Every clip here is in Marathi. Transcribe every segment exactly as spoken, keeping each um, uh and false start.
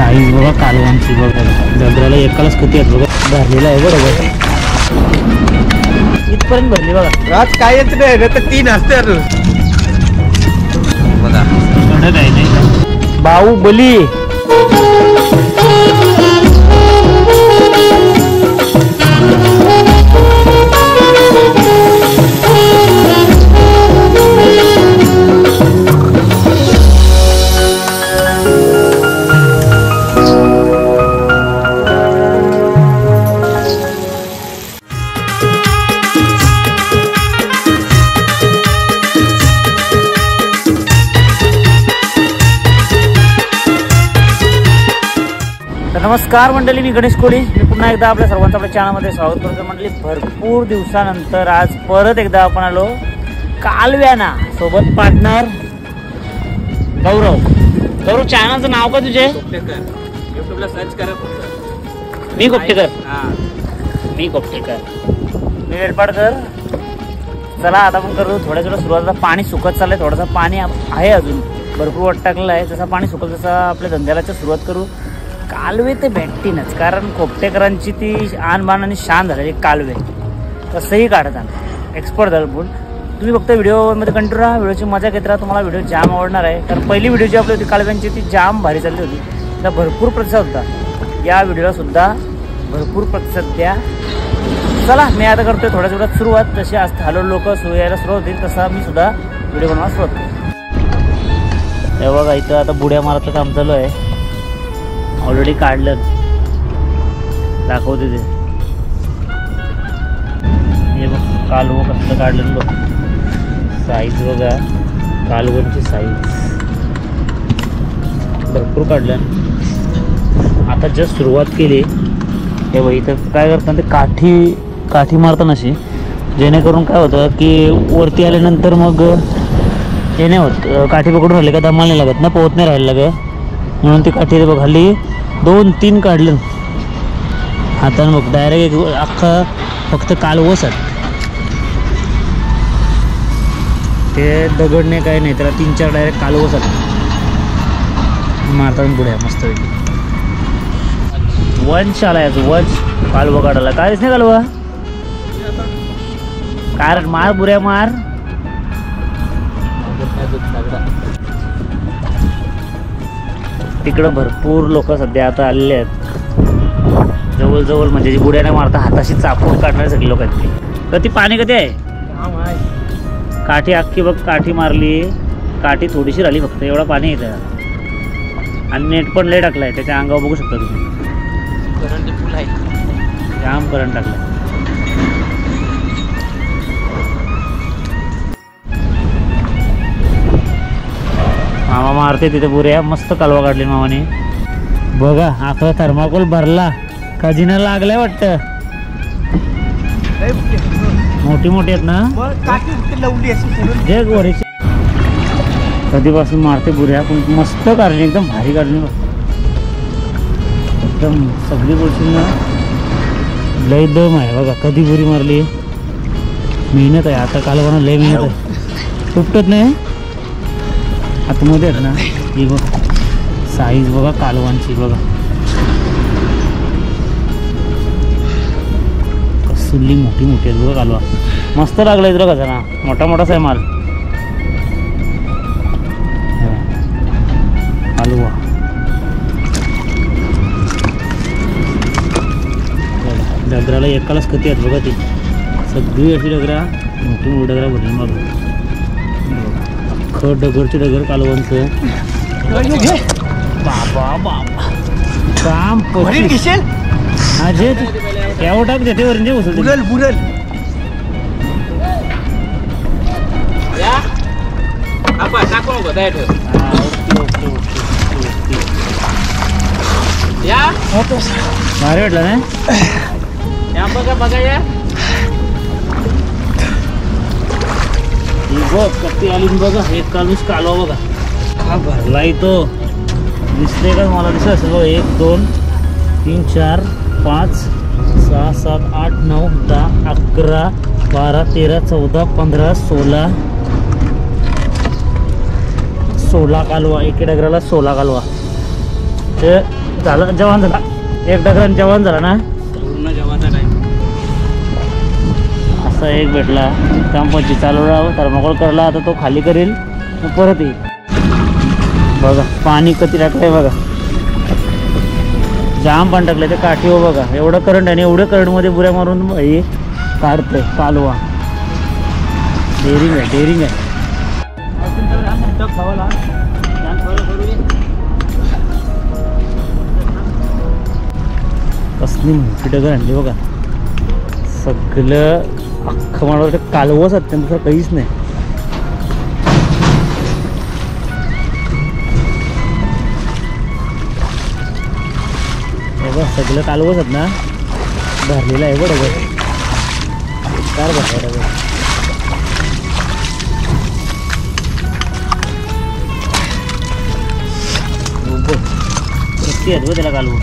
साईज बघा कालवांची बघा, डबऱ्याला एकालाच किती आहेत बघा, भरलेला आहे बरोबर इथपर्यंत भरली बघा. राज कायच नाही ना तर तीन असते बघा. बाहुबली नमस्कार मंडळी, मी गणेश कोळी. मी पुन्हा एकदा आपल्या सर्वांचं आपल्या चॅनलमध्ये स्वागत करतो. मंडळी, भरपूर दिवसानंतर आज परत एकदा आपण आलो कालव्याना. सोबत पार्टनर गौरव. गौरव, चॅनलचं नाव काय तुझे? युट्यूबला सर्च करा. मी कोपटेकर. मी कोपटेकर मी वेलपाडकर. चला आता आपण करू थोड्या थोडं सुरुवातीला. पाणी सुकत चाललंय, थोडंसं पाणी आहे अजून, भरपूर वाट टाकलेलं आहे. जसं पाणी सुकत तसं आपल्या धंद्याला सुरुवात करू. कालवे ते भेटतीनच, कारण कोपटेकरांची ती आणबाण आणि शान झालेली कालवे तसंही काढतात. एक्सपर्ट झालं पण तुम्ही फक्त व्हिडिओमध्ये कंटिन्यू राहा, व्हिडिओची मजा घेत राहा. तुम्हाला व्हिडिओ जाम आवडणार आहे. कारण पहिली व्हिडिओ जी आपली होती कालव्यांची ती जाम भारी चालली होती, त्याला भरपूर प्रतिसाद होता. या व्हिडिओला सुद्धा भरपूर प्रतिसाद द्या. चला मी आता करतोय थोड्या थोड्यात सुरुवात. जशी आज हॅलो लोक सुरू यायला सुरुवात होतील तसा मी सुद्धा व्हिडिओ बनवायला सुरुवात करतो. हे बघा, इथं आता बुड्या मारायचं काम चालू आहे. ऑलरेडी काढलं, दाखवते ते. हे बघ कालवं कसलं काढलं बघ, साईज बघा कालवणची साईज भरपूर काढलं. आता जस्ट सुरुवात केली. हे बघ इथं काय करतात ते, काठी काठी मारतात अशी, जेणेकरून काय होतं की वरती आल्यानंतर मग हे नाही होत, काठी पकडून राहिले का दमाल नाही लागत ना, पोहत नाही राहायला लाग, म्हणून ती काठी बघ हल्ली दोन तीन काढलं. आता मग डायरेक्ट एक अख्खा फक्त कालवसत ते दगडने काय नाही, त्याला तीन चार डायरेक्ट कालवसत मारतात बुड्या मस्त. वंश आला याचं, वंश कालवा काढायला. कायच नाही कालवा, कारण मार बुऱ्या मार. तिकडं भरपूर लोक सध्या आता आलेले आहेत जवळजवळ, म्हणजे जी बुड्या नाही मारता हाताशी चापून काढणारे सगळे लोक आहेत. कधी पाणी कधी आहे, काठी अख्खी बघ काठी मारली, काठी थोडीशी राहिली फक्त, एवढा पाणी येतं. आणि नेट पण लय टाकलाय, त्याच्या अंगावर बघू शकता तुम्ही, करंट फुल आहे, जाम करंट टाकलाय. मामा मारते तिथे बुऱ्या, मस्त कालवा काढली मामाने. बघा आखा थर्माकोल भरला, खजिना लागलाय वाटतं. मोठी मोठी आहेत ना, जे गोरीची. कधीपासून मारते बुऱ्या, पण मस्त काढली, एकदम भारी काढली, एकदम सगळी गोष्टी ना लय दम आहे. बघा कधी बुरी मारली, मेहनत आहे. आता कालवाना लय मेहनत आहे, तुटत नाही आतमध्ये आहेत ना. ही बघ साईज बघा कालवांची बघा, कसली मोठी मोठी आहेत बघा कालवा. मस्त लागलाय बघा जरा, मोठा मोठाच आहे माल कालवा. डगराला एकालाच किती आहेत बघा, ती सगळी अशी डगरा मोठी मोठी डगरा भरली. मग अख्खं डगरची डगर कालवांचं. बाबा बाबा काम घेशील अजय केव्हा टाक देते वरून बुरल बुरल भारी वाटलं ना. बघा बघा या बघ कत्ती आली बघा, एक कालूस कालवा बघा हा भरलाय तो. दिसते का मला, दिसत असेल बघा. एक दोन तीन चार पाच सहा सात आठ नऊ दहा अकरा बारा तेरा चौदा पंधरा सोळा सोळा कालवा, एके डगराला सोळा कालवा. ते झालं जेवण झाला एक डगरान जेवण झाला ना पूर्ण जेवायचा टाइम असा एक भेटला कामपंची चालू राहावं थर्माकोल करला आता तो खाली करेल मग परत येईल बघा पाणी किती टाकलंय बघा जाम पाणी टाकलंय ते काठी हो बघा एवढं करंट आहे एवढ्या करंटमध्ये बुऱ्या मारून हे काढतंय कालवा डेअरिंग आहे डेअरिंग आहे कसली मोठी डगर आणली बघा सगळं अख्खं मला वाटतं कालवच अत्यंत दुसरं काहीच नाही बघा सगळं कालवच आहेत ना भरलेलं आहे बघ डगर कार भरला डगर किती आहेत त्याला कालवू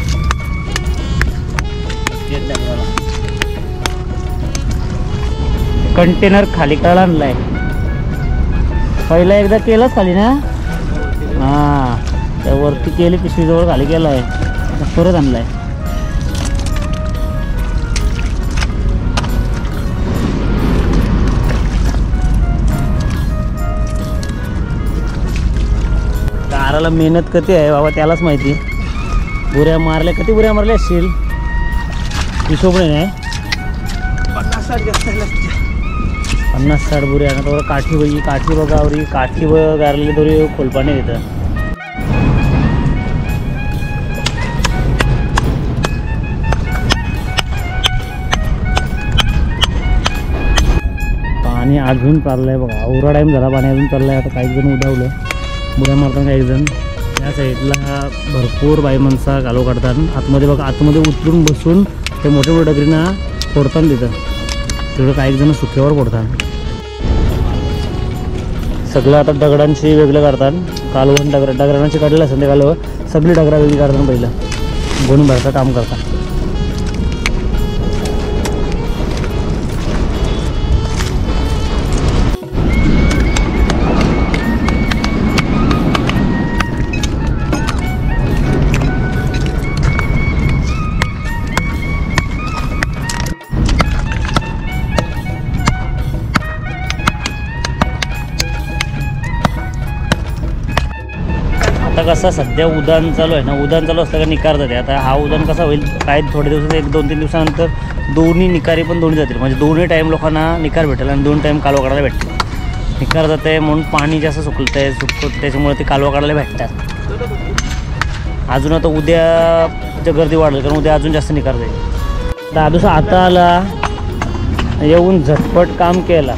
कंटेनर खाली करायला आणलाय पहिला एकदा केलंच खाली ना हा त्या वरती केली पिशवीजवळ खाली केलाय परत आणलाय काराला मेहनत किती आहे बाबा त्यालाच माहिती बुऱ्या मारल्या किती बुऱ्या मारल्या असतील हिशोबणे नाही पन्नास साठ जास्त पन्नास साठ बुऱ्या ना तर काठी बघी काठी बघावरी काठी बघ गारलेली दोरी खोलपाने येतं पाणी अजून चाललंय बघा एवढा टाईम झाला पाणी अजून चाललंय आता काही जण उडावलं बुऱ्या मारताना काही जण त्या साईडला भरपूर बाई माणसा कालव काढतात आतमध्ये बघा आतमध्ये उतरून बसून ते मोठे मोठे डगरींना फोडताना देतं तेवढं काही जण सुक्यावर फोडतात सगळं आता दगडांची वेगळं काढतात कालवण डगर डगरांची काढलेलं असेल ते कालवं सगळी डगरा वेगळी काढतात पहिलं गोणी भरता काम करतात आता कसं सध्या उदान चालू आहे ना उदान चालू असलं का निकार जाते आता हा उदान कसा होईल काय थोड्या दिवसात एक दोन तीन दिवसानंतर दोन्ही निकारी पण दोन्ही जातील म्हणजे दोन्ही टाईम लोकांना निकार भेटेल आणि दोन टाईम कालवा काढायला भेटतील निकार जाते म्हणून पाणी जास्त सुकलं आहे सुकत त्याच्यामुळे ते कालवा काढायला भेटतात अजून आता उद्या गर्दी वाढेल कारण उद्या अजून जास्त निकार जाईल दादूसा आता आला येऊन झटपट काम केला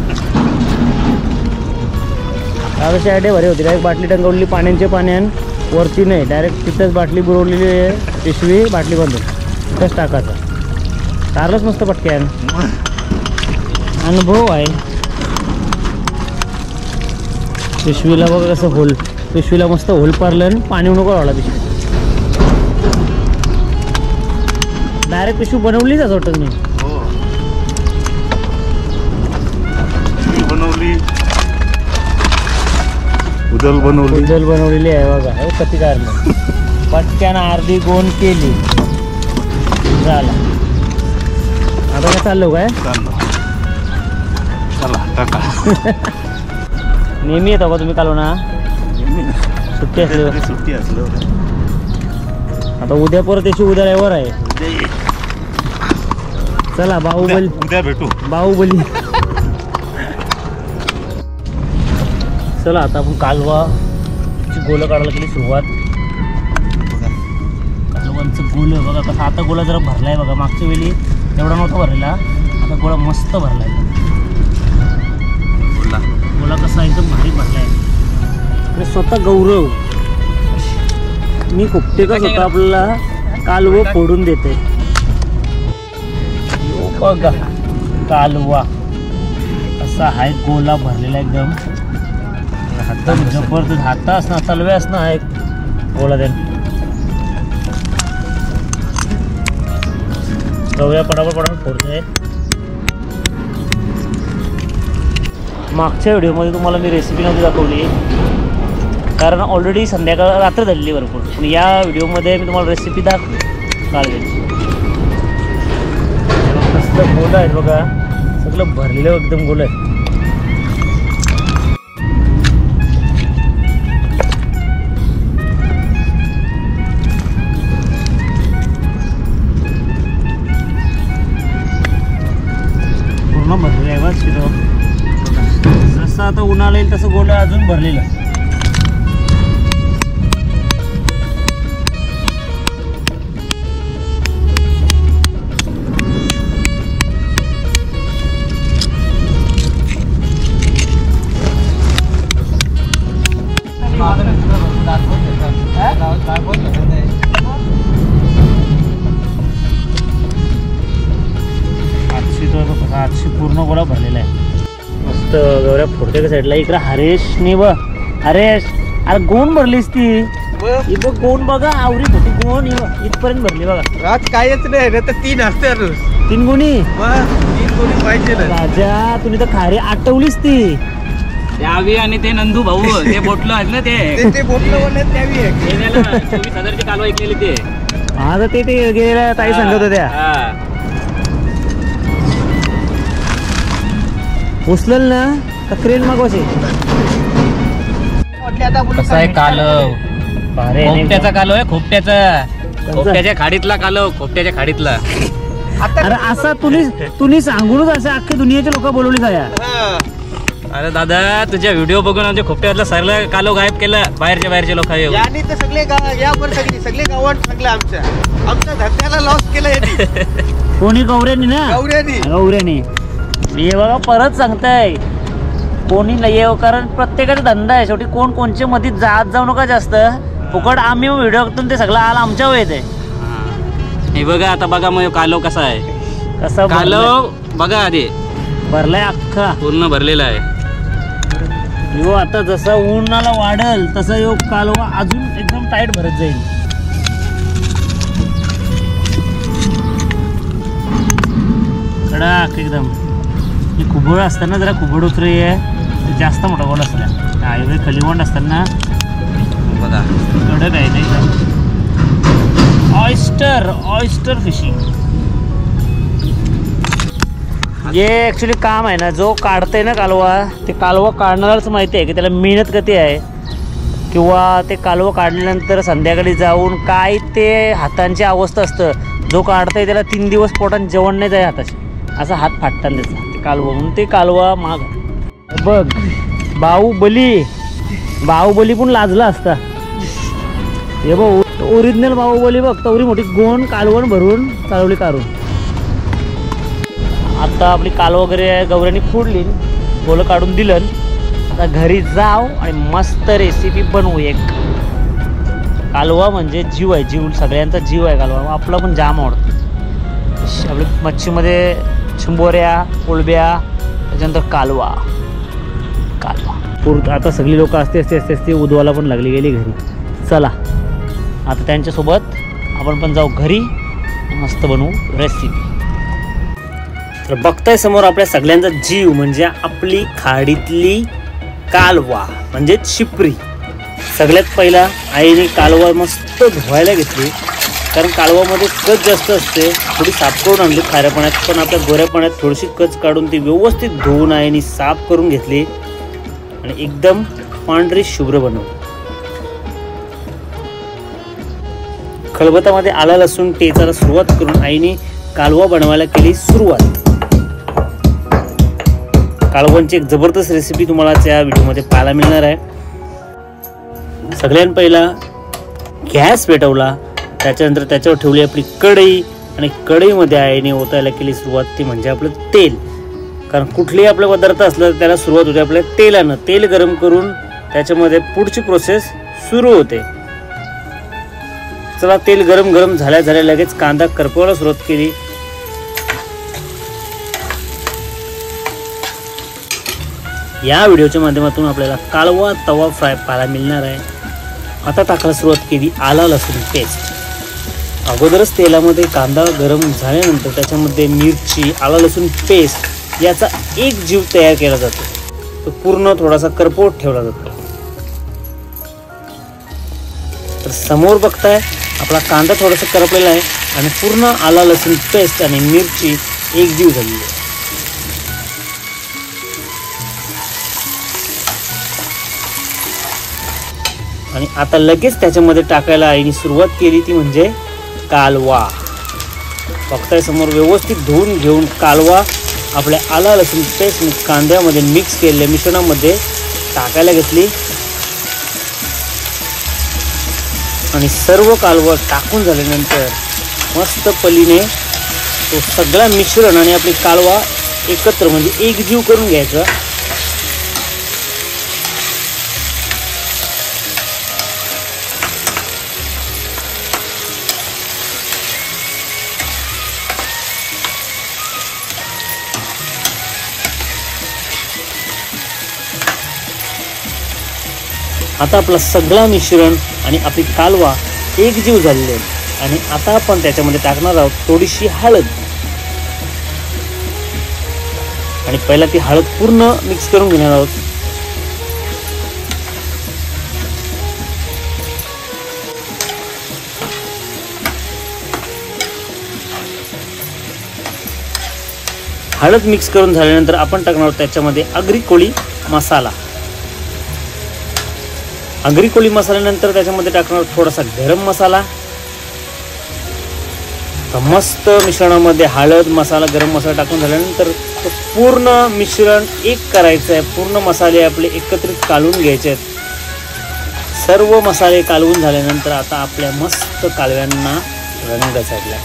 दादाची आयडिया भारी होती डायरेक्ट बाटली टंगवली पाण्याच्या पाण्यान वरती नाही डायरेक्ट तिथंच बाटली बुरवलेली आहे पिशवी बाटली बांधून तिथंच टाकायचा तारलंच मस्त पटक्यान अनुभव आहे पिशवीला बघा कसं होल पिशवीला मस्त होल पारलं आणि पाणी नको राहिला पिशवी डायरेक्ट पिशवी बनवलीच असं वाटत नाही बनवली उदल बनवली उदल बनवलेली आहे बघा हे कती काढलं पटक्यानं अर्धी गोण केली झाला आता काय चाललो काय चला टाका नेहमी येतो का तुम्ही कालव ना सुट्टी असली सुट्टी असलं आता उद्या परत त्याची उद्या रविवार आहे चला बाहुबली उद्या भेटू बाहुबली चला आता आपण कालवाची गोलं काढायला केली सुरुवात कालवांचं गोलं बघा कसं आता गोळा जरा भरलाय बघा मागच्या वेळी एवढा नव्हता भरलेला आता गोळा मस्त भरलाय गोळा कसा एकदम भारी भरलाय स्वतः गौरव मी खुपते का स्वतः आपल्याला कालवा फोडून देते बघा कालवा असा हाय गोला भरलेला एकदम एकदम जबरदस्त हाता असणार तलवे असणार एक गोळा देण गवया पटापट पटापट फोडतोय मागच्या व्हिडिओमध्ये तुम्हाला मी रेसिपी नव्हती दाखवली कारण ऑलरेडी संध्याकाळ रात्र झालेली भरपूर. पण या व्हिडिओमध्ये मी तुम्हाला रेसिपी दाखवली कालव्याची. कसलं गोलं आहेत बघा, सगळं भरलेलं एकदम गोलं आहे. पूर्ण भरलेलं आहे बघ शिरो. जसं आता उन्हाळा येईल तसं गोलं अजून भरलेलं आहे. आठशे पूर्ण गोळा भरलेला आहे. मस्त गौऱ्या फोडते का साईडला. इकडे हरेशने ब हरेश अरे गोण भरलीस ती. इथं गोण बघा, आवरी मोठी गोण इथपर्यंत भरली बघा. राज कायच नाही रे, तर तीन असते तीन गुणी तीन गुणी पाहिजे राजा. तुम्ही तर खारी आटवलीस ती. त्यावी आणि ते नंदू भाऊ ते बोटलं आहेत ना, ते ते बोटलं त्यावी सदरची कालवा ऐकलेली ते. हा तर ते ते गेलेल्या ताई सांगत होत्या. उचलल ना तक्रेल मागवायचे. कसा आहे कालव? खोपट्याचा कालव आहे, खोपट्याचा. खोपट्याच्या खाडीतला कालव, खोपट्याच्या खाडीतला. अरे असा तुम्ही तुम्ही सांगूनच असं अख्खी दुनियाचे लोक बोलवली काय. अरे दादा, तुझ्या व्हिडिओ बघून आमच्या खोपट्यातलं सरला कालव गायब केलं बाहेरच्या बाहेरचे लोक. यांनी तर सगळे यावर सगळी सगळे गावात सगळं आमच्या आमच्या धंद्याला लॉस केलं. कोणी गौऱ्यानी ना, गौऱ्यानी गौऱ्यानी हे बघा परत सांगताय. कोणी नाही आहे, कारण प्रत्येकाचा धंदा आहे शेवटी. कोण कोणच्या मध्ये जात जाऊ नका जास्त. फुकट आम्ही व्हिडिओ करतो ते सगळं आला आमच्या वेळेत आहे. हे बघा आता बघा मग कालव कसा आहे. कसा कालव बघा आधी भरलाय अख्खा, पूर्ण भरलेला आहे. यो आता जसं उन्हाला वाढल तसं यो कालवा अजून एकदम टाईट भरत जाईल. कडक एकदम. ही कुबळ असताना जरा कुबड उतरी आहे, जास्त मोठा गोल असतात. हायवे खलिवंड असताना बघा कडक आहे ते एकदम. ऑयस्टर ऑयस्टर फिशिंग जे ॲक्च्युली काम आहे ना, जो काढतंय ना कालवा, ते कालवा काढणाराच माहिती आहे की त्याला मेहनत किती आहे. किंवा ते कालवा काढल्यानंतर संध्याकाळी जाऊन काय ते हातांची अवस्था असतं. जो काढतंय त्याला तीन दिवस पोटात जेवण नाही जाय हाताशी, असा हात फाटतात त्याचा ते कालवा. म्हणून ते कालवा माग बघ. बाहुबली बाहुबली पण लाजला असता. हे बघ ओरिजिनल बाहुबली बघ, तेवढी मोठी गोण कालवण भरून चालवली काढून. आता आपली कालव वगैरे गौऱ्यानी फोडली, गोलं काढून दिलं. आता घरी जाव आणि मस्त रेसिपी बनवू. एक कालवा म्हणजे जीव आहे, जीव सगळ्यांचा जीव आहे कालवा. आपला पण जाम आवडतं. आपल्या मच्छीमध्ये चिंबोऱ्या, कोलब्या, त्याच्यानंतर कालवा कालवा पूर. आता सगळी लोक असते असते असते असते उदवाला पण लागली गेली घरी. चला आता त्यांच्यासोबत आपण पण जाऊ घरी, मस्त बनवू रेसिपी. तर बघताय समोर आपल्या सगळ्यांचा जीव म्हणजे आपली खाडीतली कालवा म्हणजेच शिपरी. सगळ्यात पहिला आईने कालवा मस्त धुवायला घेतली, कारण कालवामध्ये कच जास्त असते. थोडी साफ करून आणली खाऱ्या पाण्यात, पण आपल्या गोऱ्या पाण्यात थोडीशी कच काढून ती व्यवस्थित धुवून आईने साफ करून घेतली आणि एकदम पांढरी शुभ्र बनवली. खलबतामध्ये आला लसूण टेचायला सुरुवात करून आईने कालवा बनवायला केली सुरुवात. कालवांची एक जबरदस्त रेसिपी तुम्हाला त्या व्हिडिओमध्ये पाहायला मिळणार आहे. सगळ्यात पहिला गॅस पेटवला, त्याच्यानंतर त्याच्यावर ठेवली आपली कढई आणि कढईमध्ये आईने ओतायला केली सुरुवात, ती म्हणजे आपलं तेल. कारण कुठलेही आपले पदार्थ असलं तर त्याला सुरुवात होते आपल्या तेलानं. तेल गरम करून त्याच्यामध्ये पुढची प्रोसेस सुरू होते. चला तेल गरम गरम झाल्या झाल्या लगेच कांदा करपवायला सुरुवात केली. या व्हिडिओच्या माध्यमातून आपल्याला कालवा तवा फ्राय पाहायला मिळणार आहे. आता टाकायला सुरुवात केली आला लसूण पेस्ट. अगोदरच तेलामध्ये कांदा गरम झाल्यानंतर त्याच्यामध्ये मिरची, आला लसूण पेस्ट याचा एक जीव तयार केला जातो. तो पूर्ण थोडासा करपवत ठेवला जातो. तर समोर बघताय आपला कांदा थोडासा करपलेला आहे आणि पूर्ण आला लसूण पेस्ट आणि मिरची एकजीव झालेली आहे. आणि आता लगेच त्याच्यामध्ये टाकायला आईने सुरुवात केली ती म्हणजे कालवा. बघताय समोर व्यवस्थित धुवून घेऊन कालवा आपल्या आला लसूण पेस्ट कांद्यामध्ये मिक्स केलेल्या मिश्रणामध्ये टाकायला घेतली आणि सर्व कालवा टाकून झाल्यानंतर मस्त पलीने तो सगळा मिश्रण आणि आपली कालवा एकत्र म्हणजे एकजीव करून घ्यायचा. आता आपला सगळा मिश्रण आणि आपली कालवा एकजीव झालेली आहे आणि आता आपण त्याच्यामध्ये टाकणार आहोत थोडीशी हळद आणि पहिला ती हळद पूर्ण मिक्स करून घेणार आहोत. हळद मिक्स करून झाल्यानंतर आपण टाकणार आहोत त्याच्यामध्ये आगरी कोळी मसाला. आगरी कोळी मसाल्यानंतर त्याच्यामध्ये टाकणार थोडासा गरम मसाला. मस्त मिश्रणामध्ये हळद मसाला गरम मसाला टाकून झाल्यानंतर तो पूर्ण मिश्रण एक करायचं आहे. पूर्ण मसाले आपले एकत्रित कालवून घ्यायचे आहेत. सर्व मसाले कालवून झाल्यानंतर आता आपल्या मस्त कालव्यांना रंग चढला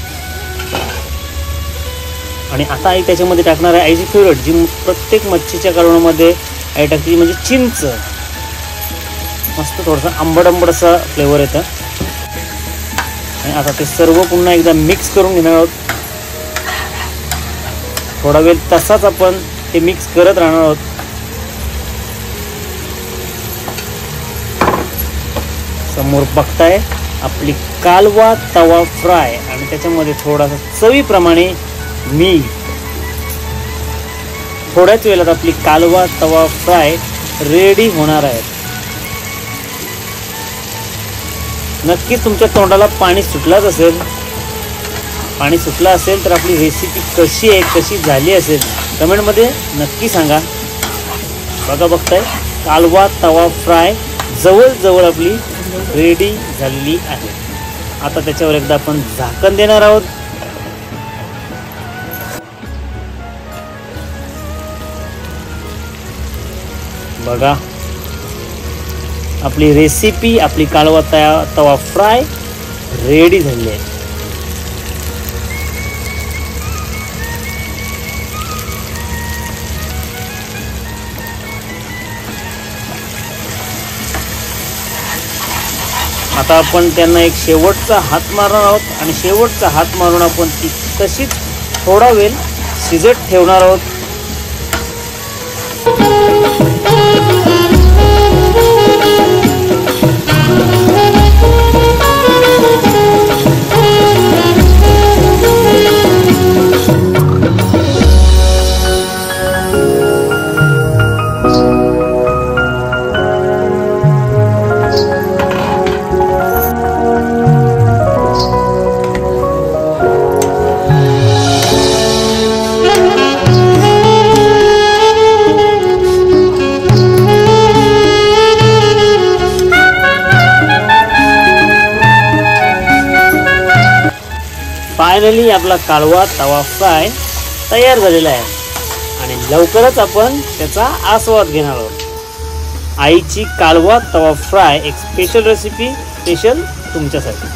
आणि आता आई त्याच्यामध्ये टाकणार आहे आईची फेवरेट जी प्रत्येक मच्छीच्या कालवणामध्ये आई टाकते म्हणजे चिंच. मस्त थोडासा आंबट आंबट असा फ्लेवर येतं आणि आता ते सर्व पुन्हा एकदा मिक्स करून घेणार आहोत. थोडा वेळ तसाच आपण ते मिक्स करत राहणार आहोत. समोर बघताय आपली कालवा तवा फ्राय आणि त्याच्यामध्ये थोडासा चवीप्रमाणे मीठ. थोड्याच वेळात आपली कालवा तवा फ्राय रेडी होणार आहे. नक्कीच तुमच्या तोंडाला पाणी सुटलाच असेल. पाणी सुटलं असेल तर आपली रेसिपी कशी आहे कशी झाली असेल कमेंटमध्ये नक्की सांगा. बघा बघताय कालवा तवा फ्राय जवळजवळ आपली रेडी झालेली आहे. आता त्याच्यावर एकदा आपण झाकण देणार आहोत. बघा आपली रेसिपी आपली कालवा तवा फ्राय रेडी झाली आहे. आता आपण त्यांना एक शेवटचा हात मारणार आहोत आणि शेवटचा हात मारून आपण ती तशीच थोडा वेळ शिजत ठेवणार आहोत. फायनली आपला कालवा तवा फ्राय तयार झालेला आहे आणि लवकरच आपण त्याचा आस्वाद घेणार आहोत. आईची कालवा तवा फ्राय एक स्पेशल रेसिपी स्पेशल तुमच्यासाठी.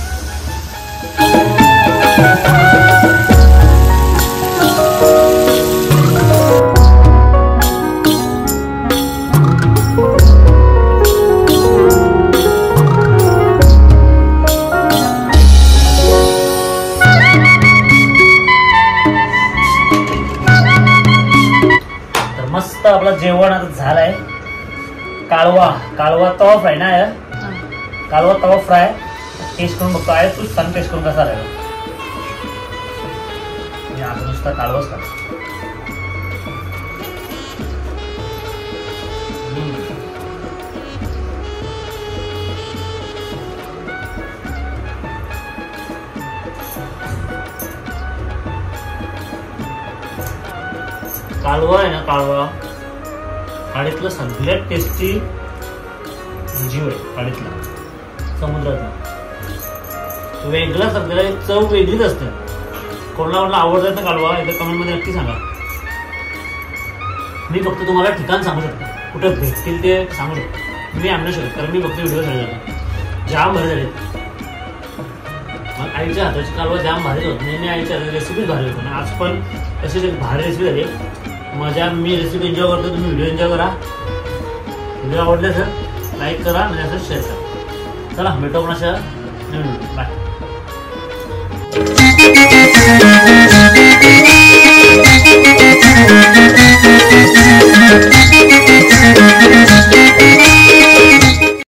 मस्त आपलं जेवण आता झालंय. कालवा कालवा तवा फ्राय ना यार कालवा तवा फ्राय टेस्ट करून बघतो आहे. तू सांग टेस्ट करून कसा राहिला. मी आता नुसता कालवाच खातो. कालवा आहे ना, कालवा खाडीतलं सगळ्यात टेस्टी जीव आहे खाडीतला, समुद्रातला वेगळा, सगळ्या चव वेगळीच असते. कोणाला कोणाला आवडतात ना कालवा, एकदा कमेंट मध्ये नक्की सांगा. मी फक्त तुम्हाला ठिकाण सांगू शकतो, कुठं भेटतील ते सांगू शकतो, मी आणू शकतो, कारण मी फक्त व्हिडिओ सांगतो. जाम भारी झाले. मग आईच्या हाताची कालवा जाम भारी होत, नेहमी आईच्या हाताची रेसिपीच भारी होतो ना. आज पण तशीच एक भारी रेसिपी झाली. माझ्या मी रेसिपी एन्जॉय करतो, तुम्ही व्हिडिओ एन्जॉय करा. व्हिडिओ आवडले तर लाईक करा आणि असं शेअर करा. चला भेटू आपण अशा नवीन. बाय.